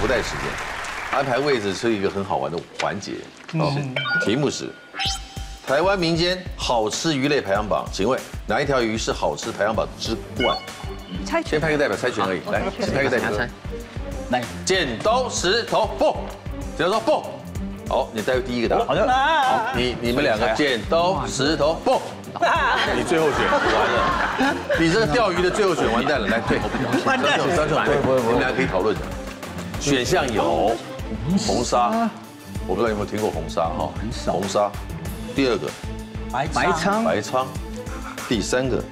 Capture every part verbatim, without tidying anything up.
不带时间，安排位置是一个很好玩的环节。哦，题目是台湾民间好吃鱼类排行榜，请问哪一条鱼是好吃排行榜之冠？ 猜拳。 先派一个代表猜拳而已，来，先派一个代表。 来， 剪刀石头布，剪刀石头布。好，你带第一个答。 好的。 好，你你们两个剪刀石头布。你最后选完了，你这个钓鱼的最后选完蛋了，来对，完蛋，张总对，你们俩可以讨论。选项有红沙，我不知道有没有听过红沙哈， 很少。 红沙，第二个白白鲳， 白鲳，第三个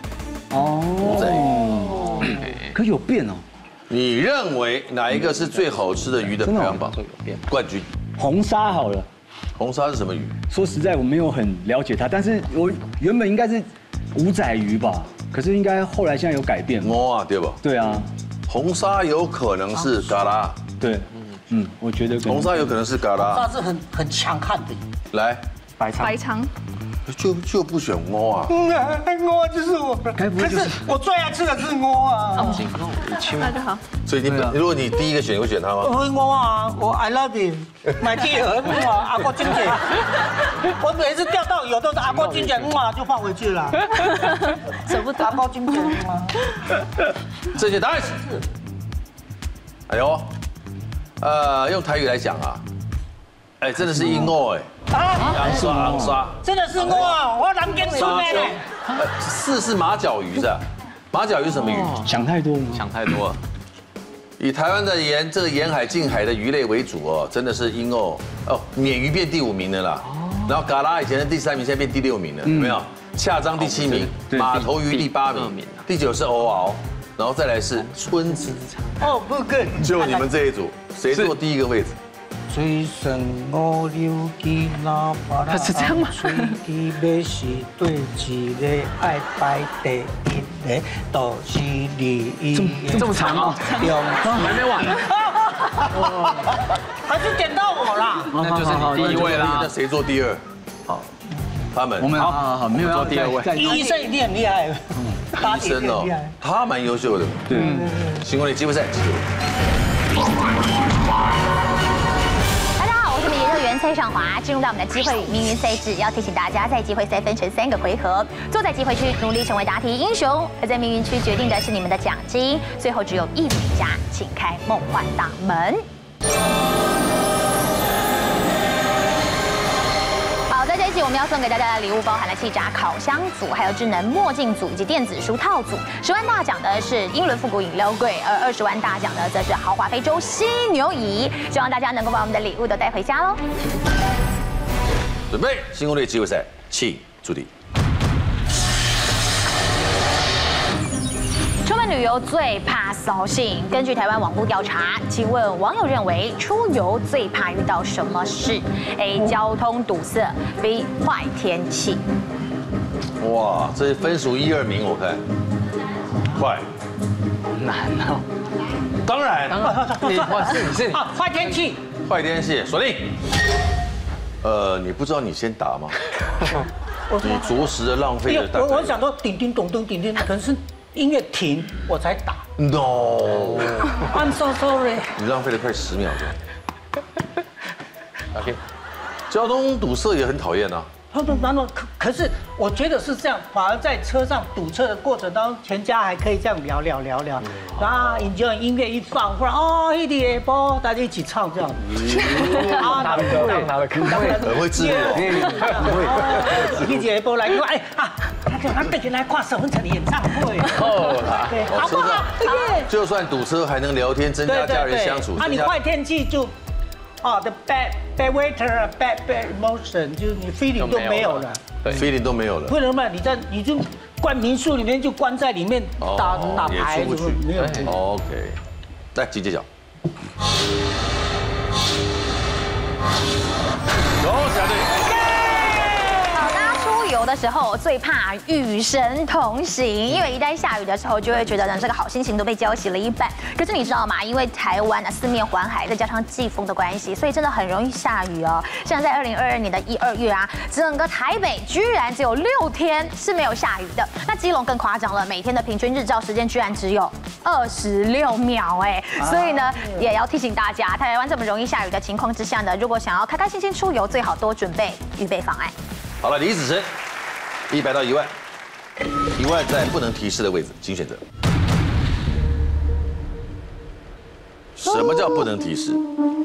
哦，可有变哦。 你认为哪一个是最好吃的鱼的排行榜冠军？ 红沙好了。 红沙是什么鱼？ 说实在，我没有很了解它，但是我原本应该是五仔鱼吧，可是应该后来现在有改变。 哦啊，对吧？ 对啊， 红沙有可能是嘎啦。 对，嗯，我觉得红沙有可能是嘎啦。 它是很很强悍的。 来， 白鲳。 白鲳。 就就不选鹅啊？ 嗯，鹅就是我， 该不会就是我最爱吃的是鹅啊。 那就好。 所以你如果你第一个选，会选它吗？ 我鹅啊，我 I love it， 买第二个阿国金姐，我每次钓到有都是阿国金姐，哇就放回去了， 舍不得。 阿国金姐嘛。 正确答案是，哎呦，呃，用台语来讲啊，哎，真的是鹰鳄哎。昂刷昂刷， 真的是我，我南京村的。 呃，四是马角鱼是吧？马角鱼是什么鱼？ 想太多， 想太多了。 以台湾的沿这个沿海近海的鱼类为主哦，真的是鹰鳄哦，鲶鱼变第五名了啦。然后嘎啦以前的第三名，现在变第六名了，有没有？恰章第七名，马头鱼第八名，第九是欧鳌，然后再来是春子。 哦，不good。 就你们这一组，谁坐第一个位置？ 水深五流基那巴拉， 是这样吗？ 水基要是对一个爱排第一个，都是你。 这么长吗？ 还没完。还是点到我啦。 那就是你第一位啦。 那谁坐第二？好，他们。 我们好好好，没有坐第二位。 医生一定很厉害。 医生哦，他蛮优秀的。 对。 新光联机会赛。 蔡尚华进入到我们的机会与命运赛制，要提醒大家，在机会赛分成三个回合，坐在机会区努力成为答题英雄，而在命运区决定的是你们的奖金。最后只有一名赢家，请开梦幻大门。好，在这一集我们要送给大家的礼物包含了气炸烤箱组，还有智能墨镜组以及电子书套组。十万大奖的是英伦复古饮料柜，而二十万大奖的则是豪华非洲犀牛椅。希望大家能够把我们的礼物都带回家喽。 准备，新攻略机会赛，请注定。 出门旅游最怕扫兴。根据台湾网络调查，请问网友认为出游最怕遇到什么事 ？A. 交通堵塞 ，B. 坏天气。 哇，这分数一二名，我看，快， 难哦。 当然， 哇，是你是你。 坏天气。 坏天气，锁定。呃，你不知道你先答吗？你着实的浪费了。 我我想说，叮叮咚咚，叮叮，可是音乐停，我才打。No，I'm so sorry。 你浪费了快十秒钟。OK， 交通堵塞也很讨厌啊。 他说：“然后可可是我觉得是这样，反而在车上堵车的过程当中，全家还可以这样聊聊聊聊，啊，你就音乐一放，忽然哦，一点波，大家一起唱这样。 啊，他的歌，他的歌， 很会自我，一点波来，因为哎啊，他他带进来跨省城的演唱会。哦，对，好不好？ 就算堵车还能聊天，增加家人相处。 啊，你坏天气就。”哦 ，the bad bad weather, bad bad emotion， 就是你 feeling 都没有了， 对 ，feeling 都没有了。 为什么？你在你就关民宿里面就关在里面打打牌， 也出不去，没有。OK， 来，请揭晓。 好，大家出游游的时候最怕与神同行，因为一旦下雨的时候，就会觉得呢这个好心情都被浇熄了一半。可是你知道吗？因为台湾呢四面环海，再加上季风的关系，所以真的很容易下雨哦。像在二零二二年的一二月啊，整个台北居然只有六天是没有下雨的。那基隆更夸张了，每天的平均日照时间居然只有二十六秒哎。所以呢，也要提醒大家，台湾这么容易下雨的情况之下呢，如果想要开开心心出游，最好多准备预备方案。 好了，李子晨，一百到一万，一万在不能提示的位置，请选择。什么叫不能提示？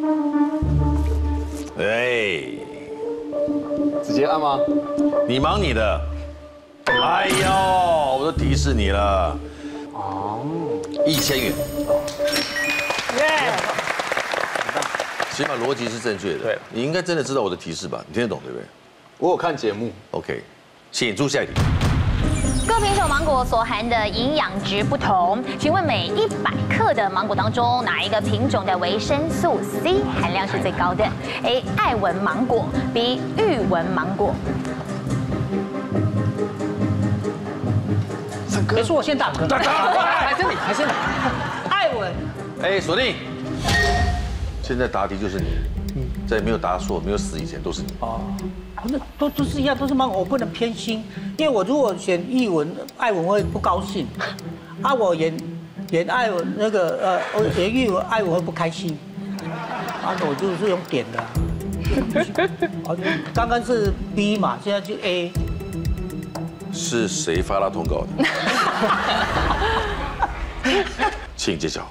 哎， 直接按吗？ 你忙你的。哎呦，我都提示你了。哦，一千元。耶！起码逻辑是正确的。 对， 你应该真的知道我的提示吧？你听得懂对不对？ 我有看节目。 OK， 请出下一题。 各品种芒果所含的营养值不同，请问每一百克的芒果当中，哪一个品种的维生素 C 含量是最高的 ？A. 爱文芒果 ，B. 玉文芒果。 没事，我先打嗝。 还是你，还是你。 艾文， 哎，锁定。现在答题就是你，在没有答错、没有死以前都是你。哦。 那都都是一样，都是芒果，我不能偏心，因为我如果选艺文、艾文会不高兴，啊，我演演艾文那个呃，我演艺文、艾文会不开心，啊，我就是用点的。啊，刚刚是 B 嘛，现在就 A。 是谁发他通告的？请揭晓。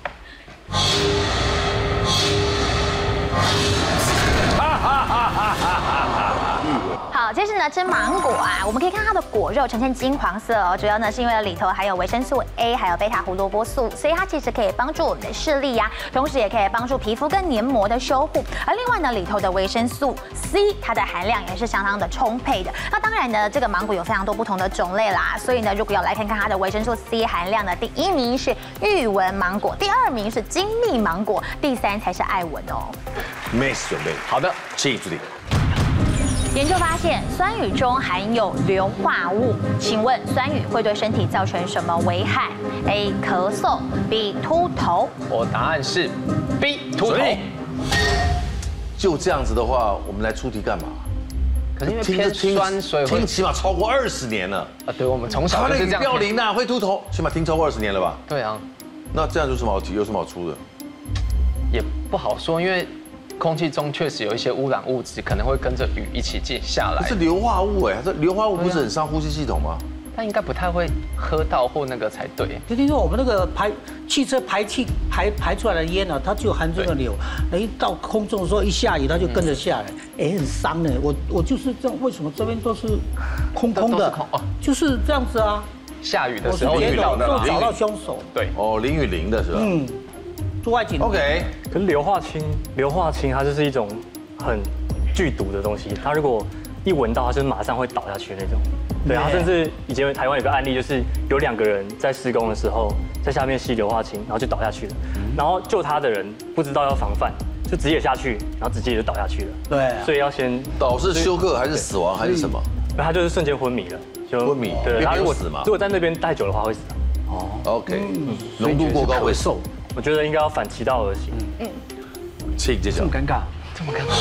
好，接着呢，吃芒果啊，我们可以看它的果肉呈现金黄色哦，主要呢是因为里头含有维生素 A， 还有贝塔胡萝卜素，所以它其实可以帮助我们的视力呀，同时也可以帮助皮肤跟黏膜的修护。而另外呢，里头的维生素 C， 它的含量也是相当的充沛的。那当然呢，这个芒果有非常多不同的种类啦，所以呢，如果要来看看它的维生素 C 含量呢，第一名是玉文芒果，第二名是金蜜芒果，第三才是爱文哦。 Miss 准备好的，请注定。 研究发现，酸雨中含有硫化物，请问酸雨会对身体造成什么危害 ？A. 咳嗽 ，B. 秃头。 我答案是 B. 秃头。 就这样子的话，我们来出题干嘛？ 可是因为偏酸，所以听起码超过二十年了。 啊，对，我们从小就是这样。 标零呐，会秃头，起码听超过二十年了吧？ 对啊。 那这样有什么好提？有什么好出的？ 也不好说，因为空气中确实有一些污染物质，可能会跟着雨一起进下来。 是硫化物哎，这硫化物不是很伤呼吸系统吗？ 但应该不太会喝到或那个才对。 就听说我们那个排汽车排气排排出来的烟啊，它就含这个硫，那一到空中的时候一下雨，它就跟着下来，哎，很伤呢。我我就是这样，为什么这边都是空空的？哦，就是这样子啊。 下雨的时候遇到的，就找到凶手。 对， 哦，淋雨淋的是吧？嗯。 外景 OK， 可是硫化氢，硫化氢它就是一种很剧毒的东西，它如果一闻到，它就马上会倒下去那种。对，它甚至以前台湾有个案例，就是有两个人在施工的时候，在下面吸硫化氢，然后就倒下去了，然后救他的人不知道要防范，就直接下去，然后直接就倒下去了。 对， 所以要先倒是休克还是死亡还是什么？ 他就是瞬间昏迷了，就昏迷。 对，他如果死嘛， 如果在那边待久的话会死。 哦 ，OK， 浓度过高会瘦。 我觉得应该要反其道而行。嗯， 请揭晓。 这么尴尬， 这么尴尬，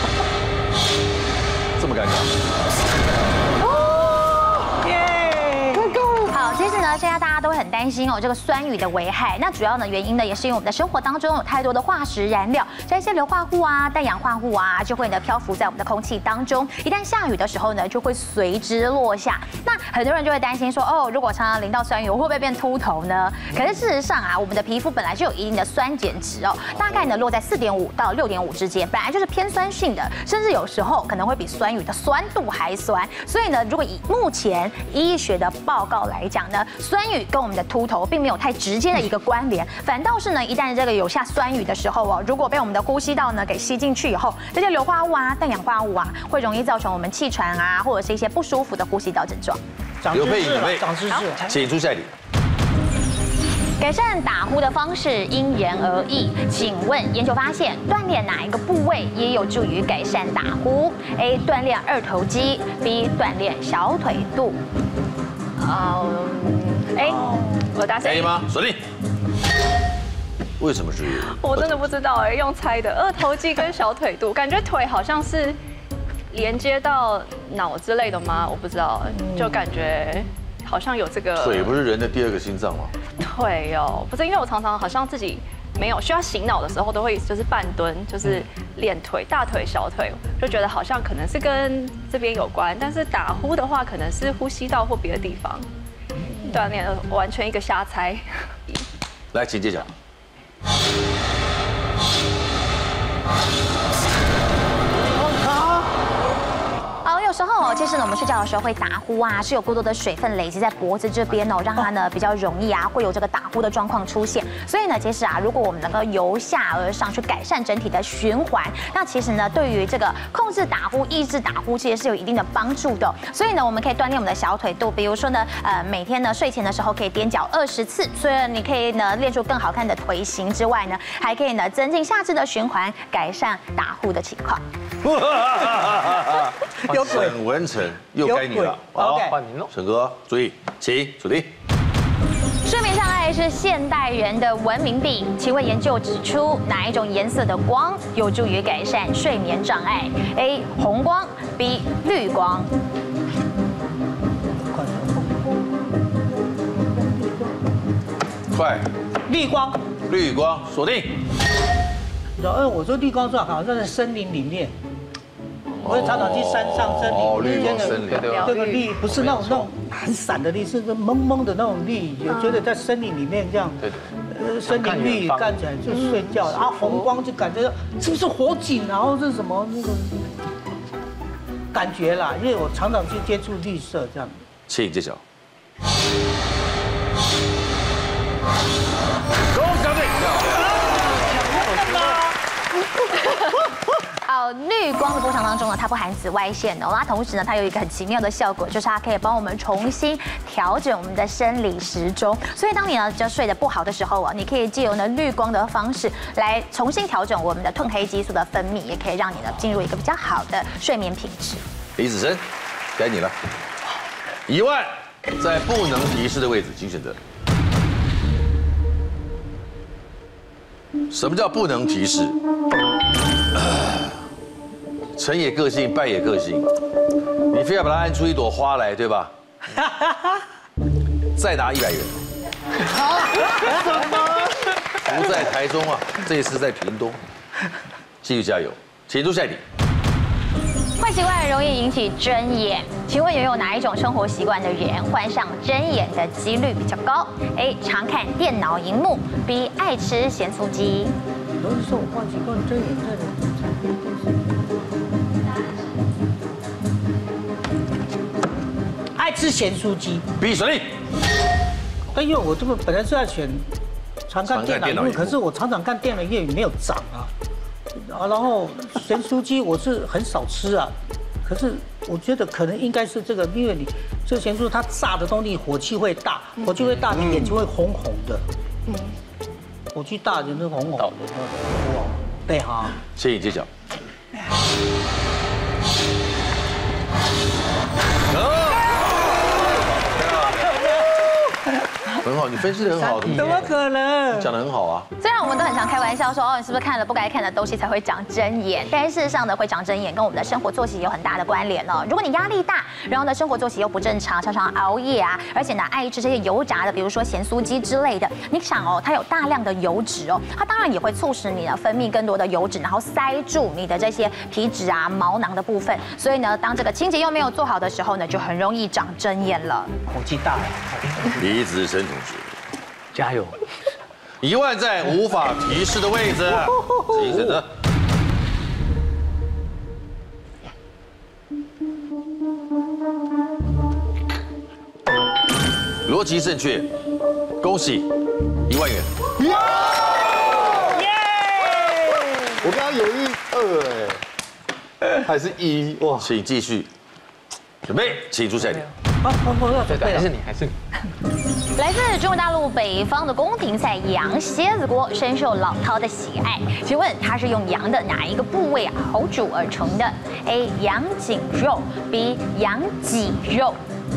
这么尴尬。 好，接着呢，现在大家都会很担心哦，这个酸雨的危害。那主要呢原因呢，也是因为我们的生活当中有太多的化石燃料，像一些硫化物啊、氮氧化物啊，就会呢漂浮在我们的空气当中。一旦下雨的时候呢，就会随之落下。那很多人就会担心说，哦，如果常常淋到酸雨，我会不会变秃头呢？可是事实上啊，我们的皮肤本来就有一定的酸碱值哦，大概呢落在四点五到六点五之间，本来就是偏酸性的，甚至有时候可能会比酸雨的酸度还酸。所以呢，如果以目前医学的报告来讲呢，酸雨跟我们的秃头并没有太直接的一个关联，反倒是呢，一旦这个有下酸雨的时候哦，如果被我们的呼吸道呢给吸进去以后，这些硫化物啊、氮氧化物啊，会容易造成我们气喘啊，或者是一些不舒服的呼吸道症状。 长知识了，长知识。 请出下一题。 改善打呼的方式因人而异，请问研究发现锻炼哪一个部位也有助于改善打呼 ？A. 锻炼二头肌 ，B. 锻炼小腿肚。嗯 ，A， 我答 A 吗？锁定。为什么是？ 我真的不知道哎，用猜的。二头肌跟小腿肚，感觉腿好像是连接到脑之类的吗？我不知道，就感觉好像有这个。 腿不是人的第二个心脏吗？ 腿哦，不是，因为我常常好像自己没有需要醒脑的时候，都会就是半蹲，就是练腿，大腿、小腿，就觉得好像可能是跟这边有关，但是打呼的话，可能是呼吸道或别的地方锻炼，完全一个瞎猜。 来，请揭晓。 好，有时候哦，其实呢，我们睡觉的时候会打呼啊，是有过多的水分累积在脖子这边哦，让它呢比较容易啊，会有这个打呼的状况出现。所以呢，其实啊，如果我们能够由下而上去改善整体的循环，那其实呢，对于这个控制打呼、抑制打呼，其实是有一定的帮助的。所以呢，我们可以锻炼我们的小腿肚，比如说呢，呃，每天呢睡前的时候可以踮脚二十次，所以你可以呢练出更好看的腿型之外呢，还可以呢增进下肢的循环，改善打呼的情况。 有鬼， 沈文成又该你了。 好， 换您喽， 沈哥，注意，请锁定。 睡眠障碍是现代人的文明病，请问研究指出哪一种颜色的光有助于改善睡眠障碍 ？A. 红光 ，B. 绿光。 快， 绿光。 绿光锁定。 然后我说绿光说好像在森林里面，我会常常去山上森林。 哦，绿光森林。 这个绿不是那种那种很闪的绿，是个蒙蒙的那种绿。我觉得在森林里面这样， 对对， 呃，森林绿看起来就睡觉，然后红光就感觉是不是火警，然后是什么那个感觉啦？因为我常常去接触绿色这样。 请揭晓。 哦，绿光的波长当中呢，它不含紫外线哦，那同时呢，它有一个很奇妙的效果，就是它可以帮我们重新调整我们的生理时钟。所以当你呢就睡得不好的时候啊，你可以借由呢绿光的方式来重新调整我们的褪黑激素的分泌，也可以让你呢进入一个比较好的睡眠品质。 李子琛，该你了。一万在不能提示的位置，请选择。什么叫不能提示？成也个性，败也个性。你非要把它按出一朵花来，对吧？再拿一百元。什么？不在台中啊，这一次在屏东。继续加油，请出下一题。 坏习惯容易引起睁眼，请问拥有哪一种生活习惯的人患上睁眼的几率比较高 ？A. 常看电脑荧幕 ，B. 爱吃咸酥鸡。 有人说我坏习惯睁眼的人。爱吃咸酥鸡。 B 锁定。 哎呦，我这个本来是要选常看电脑荧幕，可是我常常看电脑荧幕没有涨啊。啊，然后咸酥鸡我是很少吃啊，可是我觉得可能应该是这个，因为你这个咸酥它炸的东西火气会大，火气会大，你眼睛会红红的。嗯，火气大眼睛红红的。哇，对哈。 请你揭晓。很好，你分析的很好， 怎么可能？ 讲的很好啊。 虽然我们都很常开玩笑说，哦，你是不是看了不该看的东西才会长睁眼？但是事实上呢，会长睁眼跟我们的生活作息有很大的关联哦。如果你压力大，然后呢生活作息又不正常，常常熬夜啊，而且呢爱吃这些油炸的，比如说咸酥鸡之类的，你想哦，它有大量的油脂哦，它当然也会促使你呢分泌更多的油脂，然后塞住你的这些皮脂啊、毛囊的部分。所以呢，当这个清洁又没有做好的时候呢，就很容易长睁眼了。 火气大了。 李子琛同学， 加油！ 一万在无法提示的位置，请选择。逻辑正确，恭喜一万元。 我刚刚犹豫二哎，还是一哇？ 请继续准备，请出下一题。 好，好，好，要准备了。 还是你，还是你。 来自中国大陆北方的宫廷菜羊蝎子锅深受老饕的喜爱。请问它是用羊的哪一个部位熬煮而成的 ？A. 羊颈肉 ，B. 羊脊肉。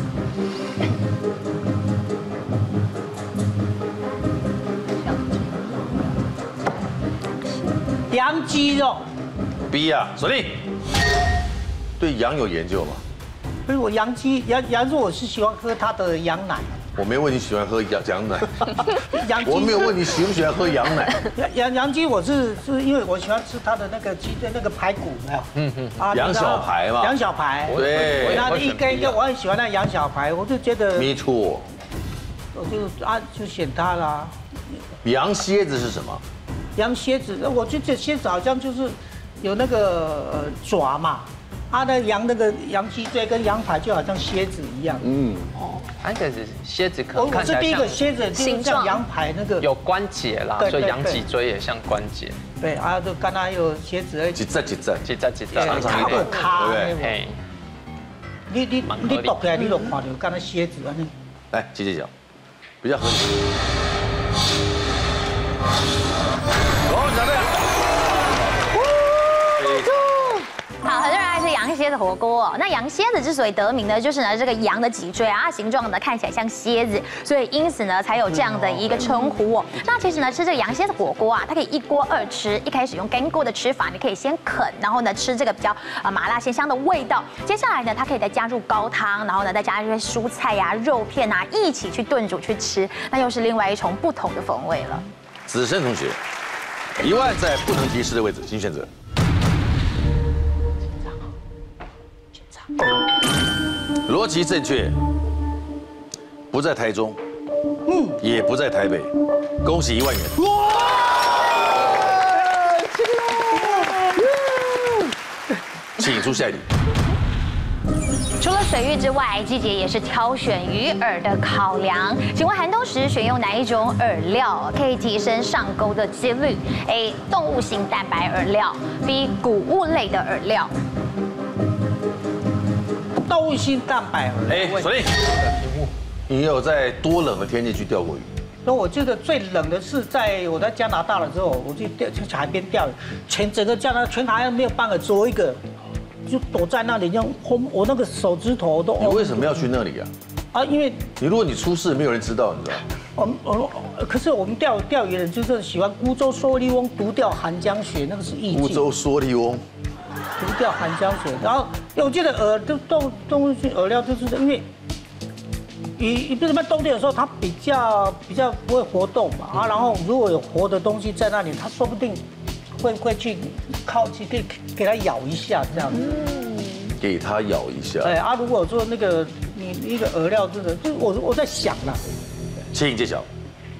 羊肌肉。 B 啊，锁定。对羊有研究吗？ 所以我羊鸡羊羊肉我是喜欢喝它的羊奶。 我没问你喜欢喝羊羊奶， 羊鸡我没有问你喜不喜欢喝羊奶。 羊羊羊鸡我是是因为我喜欢吃它的那个鸡的那个排骨，没有？嗯嗯。啊， 羊小排嘛。 羊小排。 对。 那一根一根，我很喜欢那羊小排，我就觉得。 Me too。 我就啊就选它啦。 羊蝎子是什么？ 羊蝎子，我觉得蝎子好像就是有那个呃爪嘛。 它的羊那个羊脊椎跟羊排就好像蝎子一样。嗯， 哦，它这是蝎子可我能看起来我是第一个蝎子，就是像羊排那个有关节啦，所以羊脊椎也像关节。 对，啊，就刚刚有蝎子， 几只几只几只几只， 长长一点，对不对？ 嘿， 你你你读起来你就看到刚才蝎子安尼。 来，姐姐讲，比较合理。好，小队。 好，很多人爱吃羊蝎子火锅哦。那羊蝎子之所以得名呢，就是呢这个羊的脊椎啊，形状呢看起来像蝎子，所以因此呢才有这样的一个称呼哦。那其实呢吃这个羊蝎子火锅啊，它可以一锅二吃。一开始用干锅的吃法，你可以先啃，然后呢吃这个比较呃麻辣鲜香的味道。接下来呢，它可以再加入高汤，然后呢再加一些蔬菜呀、肉片啊一起去炖煮去吃，那又是另外一重不同的风味了。 子申同学，一万在不能提示的位置，请选择。 逻辑正确，不在台中，嗯，也不在台北，恭喜一万元。哇！请出下一题。 除了水域之外，季节也是挑选鱼饵的考量。请问寒冬时选用哪一种饵料可以提升上钩的几率 ？A. 动物性蛋白饵料 ，B. 谷物类的饵料。 动物性蛋白。 哎，锁定。你有在多冷的天气去钓过鱼？ 那我记得最冷的是在我在加拿大的时候，我去钓去海边钓鱼，全整个加拿大全海岸没有半个，只有一个，就躲在那里，这样红，我那个手指头都。 你为什么要去那里啊？ 啊，因为你如果你出事，没有人知道，你知道吗？ 我们我可是我们钓钓鱼的人就是喜欢孤舟蓑笠翁，独钓寒江雪，那个是意境。 孤舟蓑笠翁。 独钓寒江雪，然后我记得饵都动动物性饵料，就是因为鱼不是在冬天的时候，它比较比较不会活动嘛啊，然后如果有活的东西在那里，它说不定会会去靠近，可以给它咬一下这样子。 给它咬一下。 对啊，如果说那个你一个饵料真的，就是我我在想啦。 请揭晓。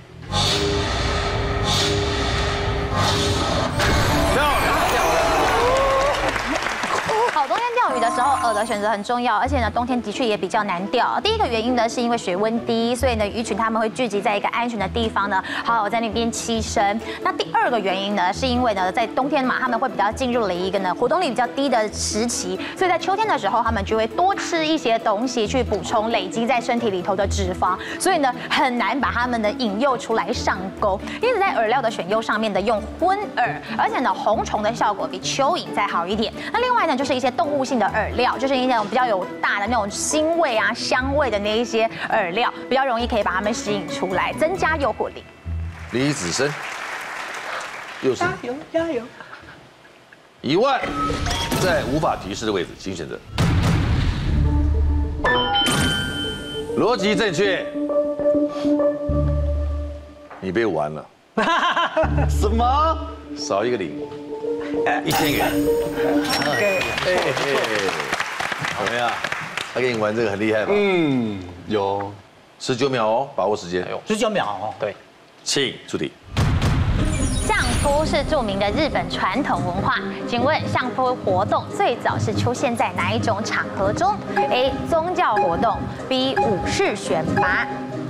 好，冬天钓鱼的时候，饵的选择很重要，而且呢，冬天的确也比较难钓。第一个原因呢，是因为水温低，所以呢，鱼群它们会聚集在一个安全的地方呢，好好在那边栖身。那第二个原因呢，是因为呢，在冬天嘛，它们会比较进入了一个呢活动力比较低的时期，所以在秋天的时候，它们就会多吃一些东西去补充累积在身体里头的脂肪，所以呢，很难把它们呢引诱出来上钩。因此，在饵料的选用上面的用荤饵，而且呢，红虫的效果比蚯蚓再好一点。那另外呢，就是一些动物性的饵料，就是一些比较有大的那种腥味啊、香味的那一些饵料，比较容易可以把它们吸引出来，增加诱惑力。 李子申，又是加油加油！ 一万，在无法提示的位置，请选择。逻辑正确，你被玩了。 什么？ 少一个零，一千元。 对， 嘿嘿，怎么样？他跟你玩这个很厉害吧？ 嗯，有十九秒哦，把握时间。 十九秒哦。 对， 请出题。 相扑是著名的日本传统文化，请问相扑活动最早是出现在哪一种场合中 ？A. 宗教活动 ，B. 武士选拔。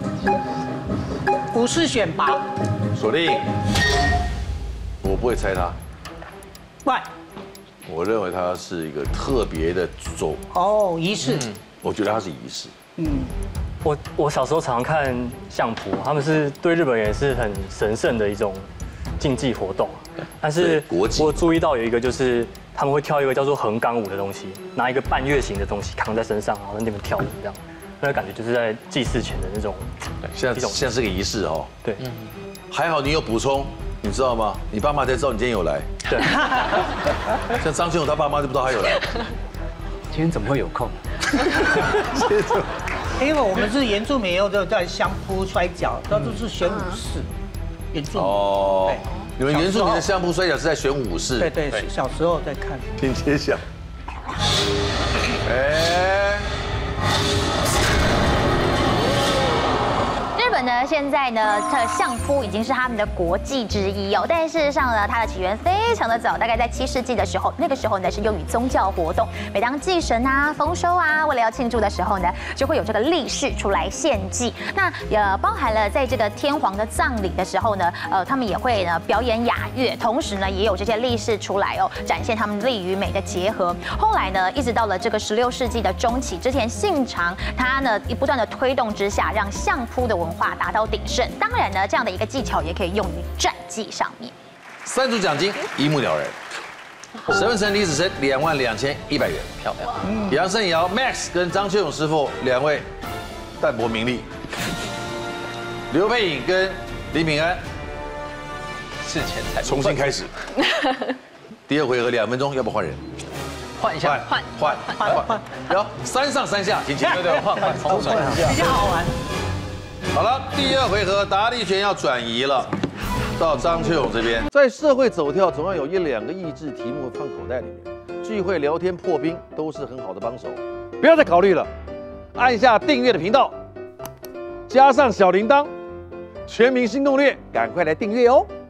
武士选拔。 锁定。我不会猜他。 喂。 我认为它是一个特别的走哦仪式。 我觉得它是仪式。嗯。 我我小时候常常看相扑，他们是对日本人也是很神圣的一种竞技活动。但是我注意到有一个就是他们会跳一个叫做横纲舞的东西，拿一个半月形的东西扛在身上，然后在那边跳舞这样，那个感觉就是在祭祀前的那种， 对，像像是个仪式哦。 对， 还好你有补充。 你知道吗？你爸妈才知道你今天有来。 对， 像张庆勇他爸妈就不知道他有来。 今天怎么会有空？ 因为我们是原住民，又在在相扑、摔跤，那都是选武士。原住民。哦。 你们原住民的相扑、摔跤是在选武士？ 对对，小时候在看。 听揭晓。哎。 日本呢，现在呢，这相扑已经是他们的国技之一哦。但事实上呢，它的起源非常的早，大概在七世纪的时候，那个时候呢是用于宗教活动。每当祭神啊、丰收啊，为了要庆祝的时候呢，就会有这个力士出来献祭。那也包含了在这个天皇的葬礼的时候呢，呃，他们也会呢表演雅乐，同时呢也有这些力士出来哦，展现他们力与美的结合。后来呢，一直到了这个十六世纪的中期，织田信长他呢不断的推动之下，让相扑的文化 达到鼎盛，当然呢，这样的一个技巧也可以用于战绩上面。 三组奖金一目了然，沈文成、李子琛两万两千一百元， 漂亮。 杨胜尧、Max 跟张秋勇师傅两位淡泊名利，刘佩颖跟林平安事前才重新开始。第二回合两分钟，要不换人？ 换一下， 换换换换，然后三上三下，请请对对换换换换一下，比较好玩。 好了，第二回合达利权要转移了，到张秋勇这边。在社会走跳，总要有一两个益智题目放口袋里面。聚会、聊天、破冰都是很好的帮手。不要再考虑了，按下订阅的频道，加上小铃铛，全民新攻略，赶快来订阅哦。